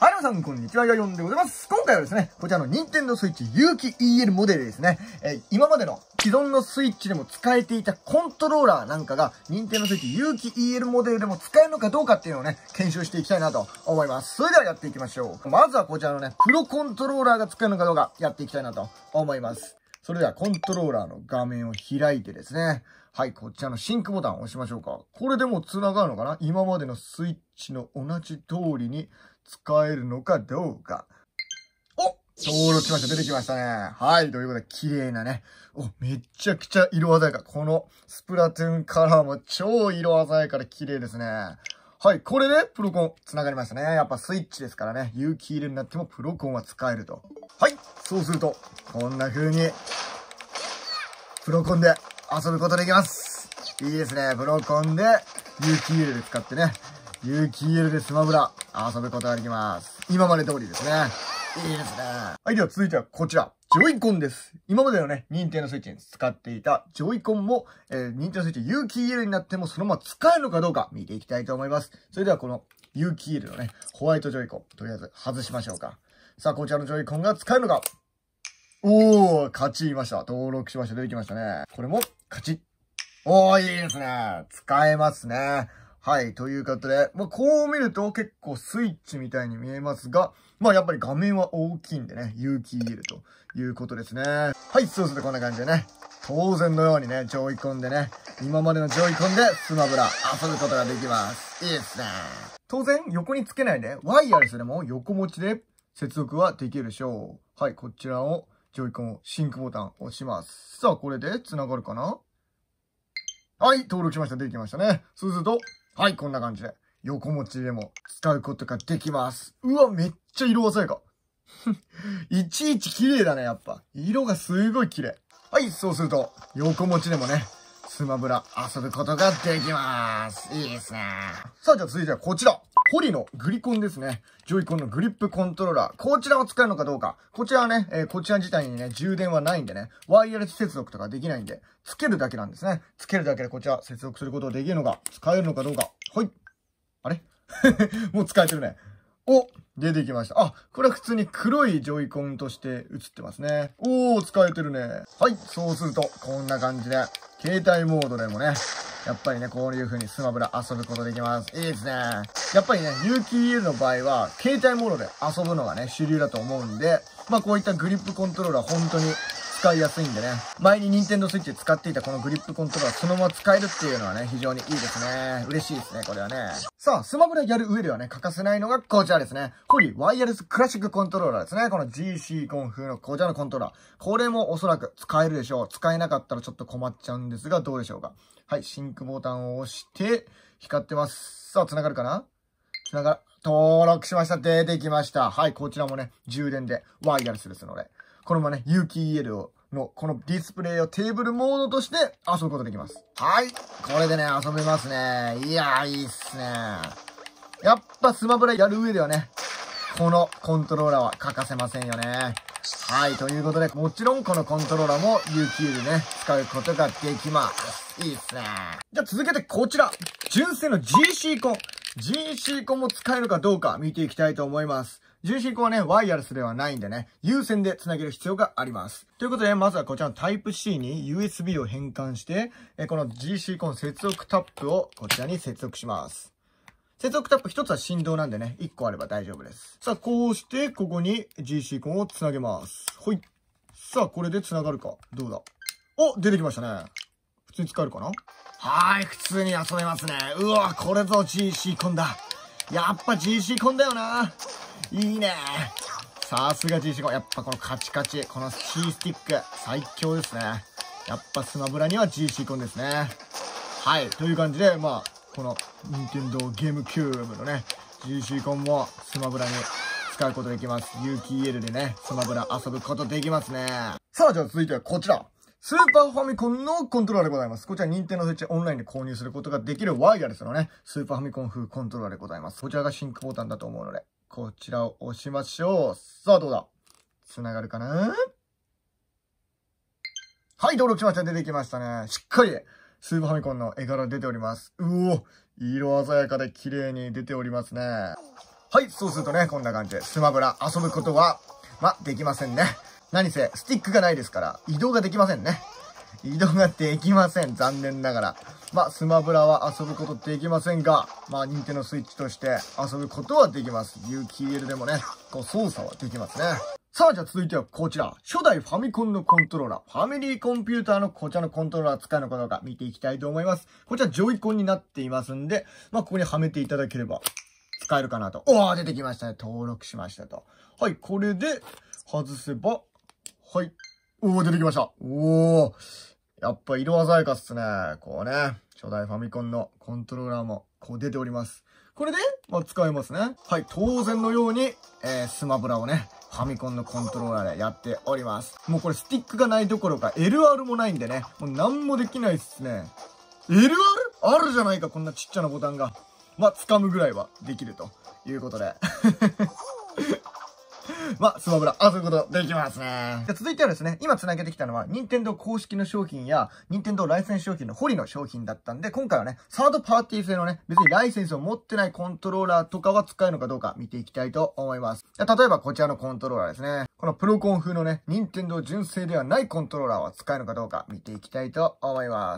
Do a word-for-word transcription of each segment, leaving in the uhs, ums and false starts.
はい、皆さん、こんにちは。やよんでございます。今回はですね、こちらの Nintendo Switch 有機 イーエル モデルですね、えー、今までの既存のスイッチでも使えていたコントローラーなんかが、Nintendo Switch 有機 イーエル モデルでも使えるのかどうかっていうのをね、検証していきたいなと思います。それではやっていきましょう。まずはこちらのね、プロコントローラーが使えるのかどうかやっていきたいなと思います。それではコントローラーの画面を開いてですね、はい、こちらのシンクボタンを押しましょうか。これでもう繋がるのかな？今までのスイッチの同じ通りに使えるのかどうか。お！登録しました。出てきましたね。はい、ということで、綺麗なね。お、めちゃくちゃ色鮮やか。このスプラトゥーンカラーも超色鮮やかで綺麗ですね。はい、これでプロコン繋がりましたね。やっぱスイッチですからね。有機 イーエル になってもプロコンは使えると。はい、そうすると、こんな風に、プロコンで遊ぶことできます。いいですね。プロコンで、有機 イーエル で使ってね。有機 イーエル でスマブラ遊ぶことができます。今まで通りですね。いいですね。はい、では続いてはこちら。ジョイコンです。今までのね、ニンテンドースイッチに使っていたジョイコンも、えー、ニンテンドースイッチ有機 イーエル になってもそのまま使えるのかどうか見ていきたいと思います。それではこの有機 イーエル のね、ホワイトジョイコン、とりあえず外しましょうか。さあ、こちらのジョイコンが使えるのか。おー、勝ちました。登録しました。出てきましたね。これも、勝ち。おー、いいですね。使えますね。はい。ということで、まあ、こう見ると結構スイッチみたいに見えますが、まあ、やっぱり画面は大きいんでね、有機 イーエル ということですね。はい。そうするとこんな感じでね、当然のようにね、ジョイコンでね、今までのジョイコンでスマブラ遊ぶことができます。いいですね。当然、横につけないで、ワイヤレスでも横持ちで接続はできるでしょう。はい。こちらを、ジョイコンをシンクボタンを押します。さあ、これで繋がるかな？はい、登録しました。出てきましたね。そうすると、はい、こんな感じで、横持ちでも使うことができます。うわ、めっちゃ色鮮やか。いちいち綺麗だね、やっぱ。色がすごい綺麗。はい、そうすると、横持ちでもね、スマブラ遊ぶことができます。いいですね。さあ、じゃあ続いてはこちら。ホリのグリコンですね。ジョイコンのグリップコントローラー。こちらを使えるのかどうか。こちらはね、えー、こちら自体にね、充電はないんでね、ワイヤレス接続とかできないんで、つけるだけなんですね。つけるだけでこちら接続することができるのか、使えるのかどうか。はい。あれもう使えてるね。お、出てきました。あ、これは普通に黒いジョイコンとして映ってますね。おー、使えてるね。はい、そうすると、こんな感じで、携帯モードでもね、やっぱりね、こういう風にスマブラ遊ぶことできます。いいですね。やっぱりね、有機 イーエル の場合は、携帯モードで遊ぶのがね、主流だと思うんで、まあこういったグリップコントローラー本当に使いやすいんでね、前に Nintendo Switch で使っていたこのグリップコントローラーそのまま使えるっていうのはね、非常にいいですね。嬉しいですね、これはね。さあ、スマブラやる上ではね、欠かせないのがこちらですね。ホリワイヤレスクラシックコントローラーですね。この ジーシー コン風のこちらのコントローラー。これもおそらく使えるでしょう。使えなかったらちょっと困っちゃうんですが、どうでしょうか。はい、シンクボタンを押して、光ってます。さあ、繋がるかな？繋がる。登録しました。出てきました。はい、こちらもね、充電でワイヤレスですので。これもね、有機 イーエル をの、このディスプレイをテーブルモードとして遊ぶことできます。はい。これでね、遊べますね。いやー、いいっすね。やっぱスマブラやる上ではね、このコントローラーは欠かせませんよね。はい。ということで、もちろんこのコントローラーも有機 イーエル でね、使うことができます。いいっすね。じゃあ続けてこちら。純正の ジーシー コン。ジーシー コンも使えるかどうか見ていきたいと思います。ジーシー コンはね、ワイヤレスではないんでね、有線で繋げる必要があります。ということで、まずはこちらの タイプシー に ユーエスビー を変換して、この ジーシー コン接続タップをこちらに接続します。接続タップ一つは振動なんでね、いっこあれば大丈夫です。さあ、こうして、ここに ジーシー コンを繋げます。ほい。さあ、これで繋がるか。どうだ。お、出てきましたね。普通に使えるかな？はーい、普通に遊べますね。うわ、これぞ ジーシー コンだ。やっぱ ジーシー コンだよな。いいね。さすが ジーシー コン。やっぱこのカチカチ、このキースティック、最強ですね。やっぱスマブラには ジーシー コンですね。はい、という感じで、まあ、この、任天堂ゲームキューブのね、ジーシー コンもスマブラに使うことできます。有機 イーエル でね、スマブラ遊ぶことできますね。さあ、じゃあ続いてはこちら。スーパーファミコンのコントローラーでございます。こちら、ニンテンドースイッチオンラインで購入することができるワイヤレスのね、スーパーファミコン風コントローラーでございます。こちらがシンクボタンだと思うので、こちらを押しましょう。さあ、どうだ？繋がるかな？はい、登録しました。出てきましたね。しっかり、スーパーファミコンの絵柄出ております。うお、色鮮やかで綺麗に出ておりますね。 はい、そうするとね、こんな感じでスマブラ遊ぶことは、ま、できませんね。何せ、スティックがないですから、移動ができませんね。移動ができません。残念ながら。まあ、スマブラは遊ぶことできませんが、まあ、任天堂スイッチとして遊ぶことはできます。有機 イーエル でもね、こう操作はできますね。さあ、じゃあ続いてはこちら。初代ファミコンのコントローラー。ファミリーコンピューターのこちらのコントローラー使うのかどうか見ていきたいと思います。こちらジョイコンになっていますんで、まあ、ここにはめていただければ使えるかなと。おー、出てきましたね。登録しましたと。はい、これで外せば、はい。おー、出てきました。おー。やっぱ色鮮やかっすね。こうね。初代ファミコンのコントローラーもこう出ております。これで、まあ、使えますね。はい。当然のように、えー、スマブラをね、ファミコンのコントローラーでやっております。もうこれスティックがないどころか エルアール もないんでね。もう何もできないっすね。エルアール？ あるじゃないか、こんなちっちゃなボタンが。まあ、掴むぐらいはできるということで。まあ、スマブラ遊ぶことできますね。続いてはですね、今繋げてきたのは、任天堂公式の商品や、任天堂ライセンス商品のホリの商品だったんで、今回はね、サードパーティー製のね、別にライセンスを持ってないコントローラーとかは使えるのかどうか見ていきたいと思います。例えばこちらのコントローラーですね。このプロコン風のね、任天堂純正ではないコントローラーは使えるのかどうか見ていきたいと思います。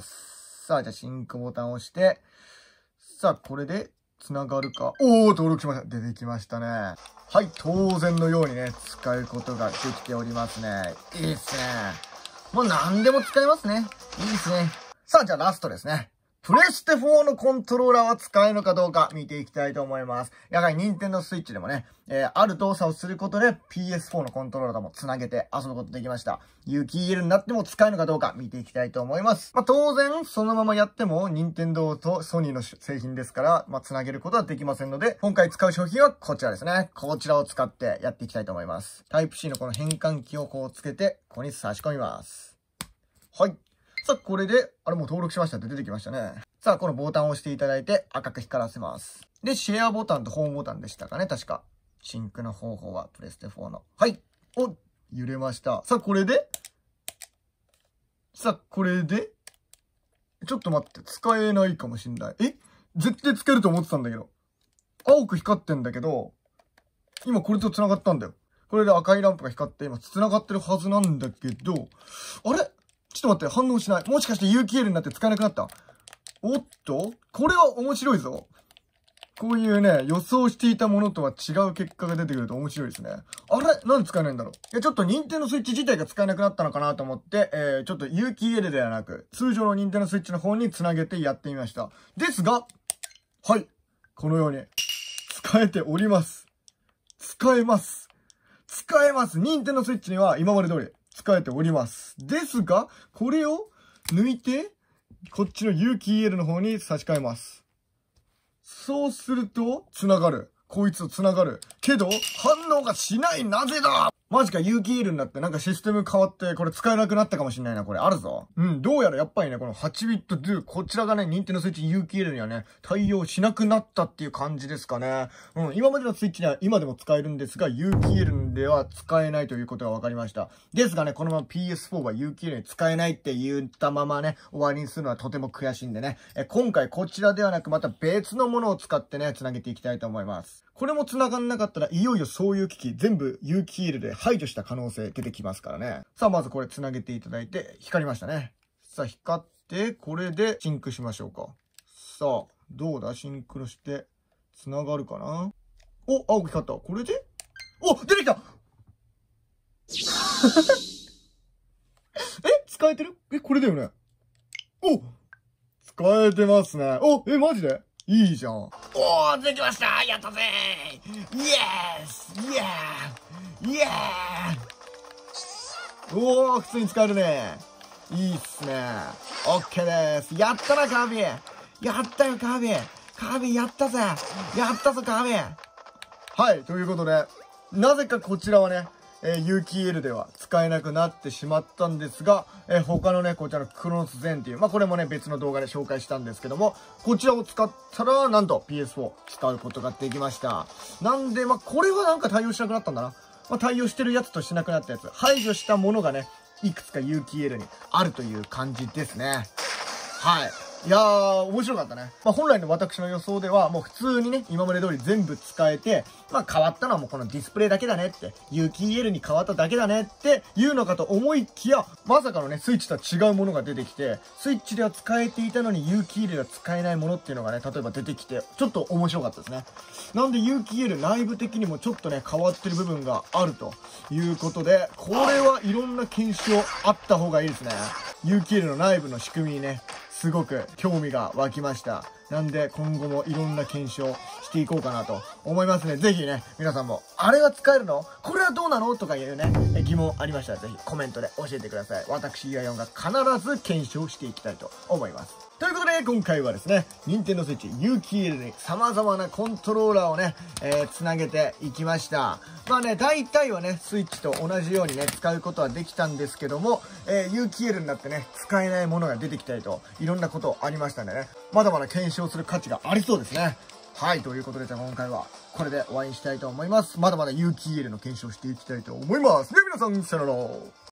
さあ、じゃあシンクボタンを押して、さあ、これで、つながるか。おー、登録しました。出てきましたね。はい、当然のようにね、使うことができておりますね。いいっすね。もう何でも使えますね。いいっすね。さあ、じゃあラストですね。プレステフォーのコントローラーは使えるのかどうか見ていきたいと思います。やはり任天堂スイッチでもね、えー、ある動作をすることで ピーエスフォー のコントローラーとも繋げて遊ぶことできました。有機 イーエル になっても使えるのかどうか見ていきたいと思います。まあ、当然、そのままやっても任天堂とソニーの製品ですから、まあ、繋げることはできませんので、今回使う商品はこちらですね。こちらを使ってやっていきたいと思います。タイプシー のこの変換器をこうつけて、ここに差し込みます。はい。さあ、これで、あれもう登録しましたって出てきましたね。さあ、このボタンを押していただいて赤く光らせます。で、シェアボタンとホームボタンでしたかね、確か。シンクの方法はプレステフォーの。はい。お、揺れました。さあ、これでさあ、これでちょっと待って、使えないかもしんない。え？絶対つけると思ってたんだけど。青く光ってんだけど、今これと繋がったんだよ。これで赤いランプが光って今繋がってるはずなんだけど、あれ？ちょっと待って、反応しない。もしかして有機 イーエル になって使えなくなった？おっと？これは面白いぞ。こういうね、予想していたものとは違う結果が出てくると面白いですね。あれ？なんで使えないんだろう？いや、ちょっと任天堂スイッチ自体が使えなくなったのかなと思って、えー、ちょっと有機 イーエル ではなく、通常の任天堂スイッチの方に繋げてやってみました。ですが、はい。このように、使えております。使えます。使えます。任天堂スイッチには今まで通り使えております。ですが、これを抜いて、こっちの有機 イーエル の方に差し替えます。そうすると、繋がる。こいつと繋がる。けど、反応がしない。なぜだ？マジか、有機 イーエル になってなんかシステム変わって、これ使えなくなったかもしれないな。これあるぞ。うん、どうやらやっぱりね、このはちビット ドゥ、こちらがね、任天堂スイッチ有機 イーエル にはね、対応しなくなったっていう感じですかね。うん、今までのスイッチには今でも使えるんですが、有機 イーエル では使えないということが分かりました。ですがね、このまま ピーエスフォー は有機 イーエル に使えないって言ったままね、終わりにするのはとても悔しいんでね、え今回こちらではなくまた別のものを使ってね、繋げていきたいと思います。これも繋がんなかったら、いよいよそういう機器、全部有機 イーエル で排除した可能性出てきますからね。さあ、まずこれ繋げていただいて、光りましたね。さあ、光って、これでシンクしましょうか。さあ、どうだ？シンクロして、繋がるかな？お、青く光った。これでお、出てきたえ？使えてる？え、これだよね。お！使えてますね。お、え、マジで？いいじゃん。おー、できました！やったぜー！イエス！イエー！イエー！おー、普通に使えるね。いいっすね。オッケーです。やったな、カービィ！やったよ、カービィ！カービィやったぜ！やったぞ、カービィ！はい、ということで、なぜかこちらはね、えー、有機 イーエル では使えなくなってしまったんですが、えー、他のね、こちらのクロノスゼンっていう、まあ、これもね、別の動画で紹介したんですけども、こちらを使ったら、なんと ピーエスフォー 使うことができました。なんで、まあ、これはなんか対応しなくなったんだな。まあ、対応してるやつとしなくなったやつ、排除したものがね、いくつか有機 イーエル にあるという感じですね。はい。 いやー、面白かったね。まあ、本来の私の予想では、もう普通にね、今まで通り全部使えて、まあ、変わったのはもうこのディスプレイだけだねって、有機 イーエル に変わっただけだねって言うのかと思いきや、まさかのね、スイッチとは違うものが出てきて、スイッチでは使えていたのに有機 イーエル では使えないものっていうのがね、例えば出てきて、ちょっと面白かったですね。なんで有機 イーエル 内部的にもちょっとね、変わってる部分があるということで、これはいろんな検証あった方がいいですね。有機 イーエル の内部の仕組みにね、すごく興味が湧きました。なんで今後もいろんな検証していこうかなと思いますね。ぜひね、皆さんも、あれは使えるの？これはどうなの？とかいうね、疑問ありましたらぜひコメントで教えてください。私、イワヨンが必ず検証していきたいと思います。ということで、今回はですね、Nintendo Switch 有機 イーエル に様々なコントローラーをね、えー、つなげていきました。まあね、大体はね、スイッチと同じようにね、使うことはできたんですけども、えー、有機 イーエル になってね、使えないものが出てきたりと、いろんなことありましたんでね、まだまだ検証する価値がありそうですね。はい、ということで、じゃあ今回はこれで終わりにしたいと思います。まだまだ有機 イーエル の検証していきたいと思います。では皆さん、さよなら。